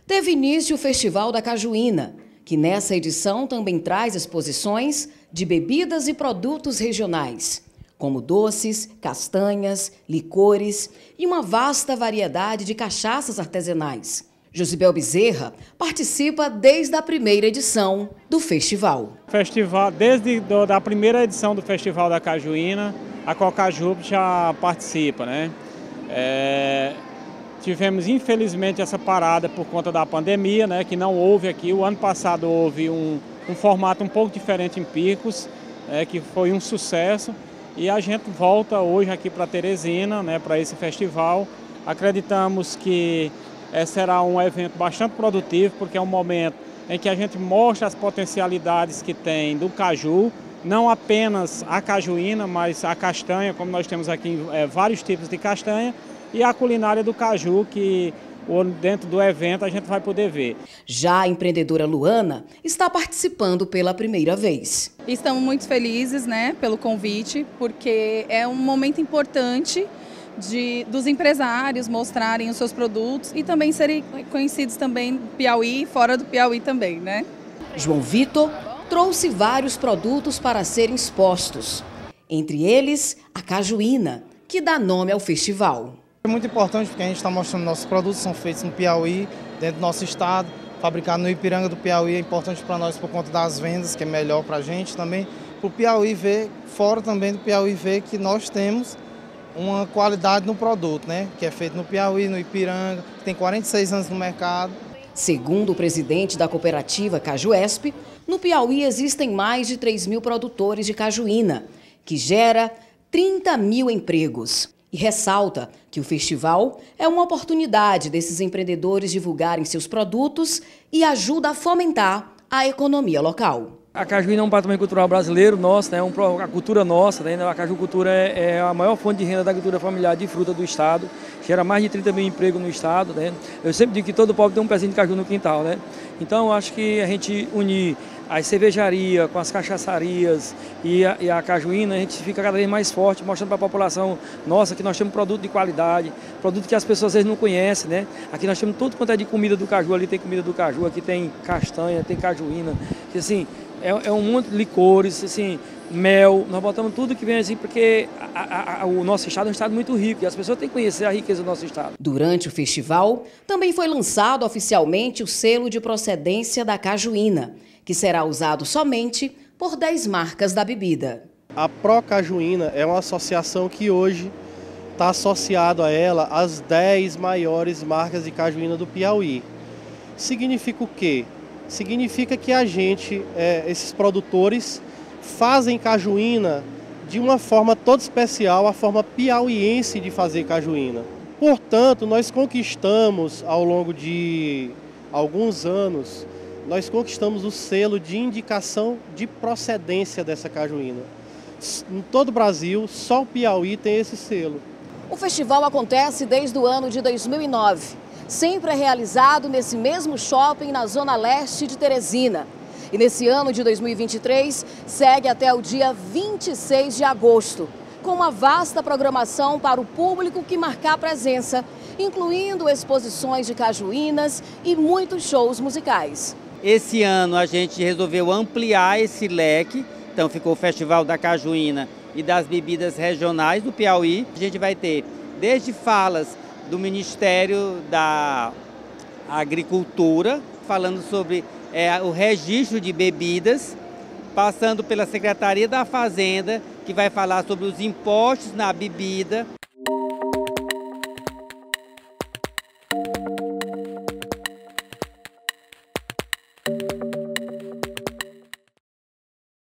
teve início o Festival da Cajuína, que nessa edição também traz exposições de bebidas e produtos regionais, como doces, castanhas, licores e uma vasta variedade de cachaças artesanais. Josibel Bezerra participa desde a primeira edição do festival. Desde a primeira edição do Festival da Cajuína, a Cocajup já participa, né? Tivemos, infelizmente, essa parada por conta da pandemia, né, que não houve aqui. O ano passado houve um formato um pouco diferente em Picos, que foi um sucesso. E a gente volta hoje aqui para Teresina, né, para esse festival. Acreditamos que será um evento bastante produtivo, porque é um momento em que a gente mostra as potencialidades que tem do caju, não apenas a cajuína, mas a castanha, como nós temos aqui vários tipos de castanha, e a culinária do caju, que dentro do evento a gente vai poder ver. Já a empreendedora Luana está participando pela primeira vez. Estamos muito felizes, né, pelo convite, porque é um momento importante dos empresários mostrarem os seus produtos e também serem conhecidos também no Piauí e fora do Piauí também, né? João Vitor trouxe vários produtos para serem expostos, entre eles a cajuína, que dá nome ao festival. É muito importante porque a gente está mostrando nossos produtos, são feitos no Piauí, dentro do nosso estado, fabricado no Ipiranga do Piauí. É importante para nós por conta das vendas, que é melhor para a gente também. Para o Piauí ver, fora também do Piauí ver que nós temos uma qualidade no produto, né? Que é feito no Piauí, no Ipiranga, que tem 46 anos no mercado. Segundo o presidente da cooperativa Cajuesp, no Piauí existem mais de 3.000 produtores de cajuína, que gera 30.000 empregos. E ressalta que o festival é uma oportunidade desses empreendedores divulgarem seus produtos e ajuda a fomentar a economia local. A cajuína é um patrimônio cultural brasileiro nosso, né? A cultura nossa, né? A cajucultura é a maior fonte de renda da agricultura familiar de fruta do estado, gera mais de 30.000 empregos no estado, né? Eu sempre digo que todo pobre tem um pezinho de caju no quintal, né? Então acho que a gente unir as cervejarias com as cachaçarias e a cajuína, a gente fica cada vez mais forte, mostrando para a população nossa que nós temos produto de qualidade, produto que as pessoas às vezes não conhecem, né? Aqui nós temos tudo quanto é de comida do caju, ali tem comida do caju, aqui tem castanha, tem cajuína, que assim, é um monte de licores, assim, mel, nós botamos tudo que vem assim, porque o nosso estado é um estado muito rico e as pessoas têm que conhecer a riqueza do nosso estado. Durante o festival, também foi lançado oficialmente o selo de procedência da cajuína, que será usado somente por 10 marcas da bebida. A Procajuína é uma associação que hoje está associado a ela as 10 maiores marcas de cajuína do Piauí. Significa o quê? Significa que a gente, esses produtores, fazem cajuína de uma forma toda especial, a forma piauiense de fazer cajuína. Portanto, nós conquistamos ao longo de alguns anos, nós conquistamos o selo de indicação de procedência dessa cajuína. Em todo o Brasil, só o Piauí tem esse selo. O festival acontece desde o ano de 2009. Sempre é realizado nesse mesmo shopping na zona leste de Teresina. E nesse ano de 2023, segue até o dia 26 de agosto, com uma vasta programação para o público que marcar presença, incluindo exposições de cajuínas e muitos shows musicais. Esse ano a gente resolveu ampliar esse leque, então ficou o Festival da Cajuína e das bebidas regionais do Piauí. A gente vai ter desde falas do Ministério da Agricultura, falando sobre o registro de bebidas, passando pela Secretaria da Fazenda, que vai falar sobre os impostos na bebida,